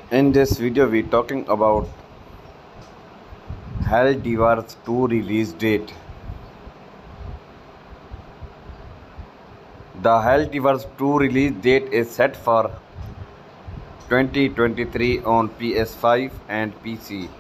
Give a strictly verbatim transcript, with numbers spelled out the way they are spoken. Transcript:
In this video, we talking about Helldivers two release date. The Helldivers two release date is set for twenty twenty-three on P S five and P C.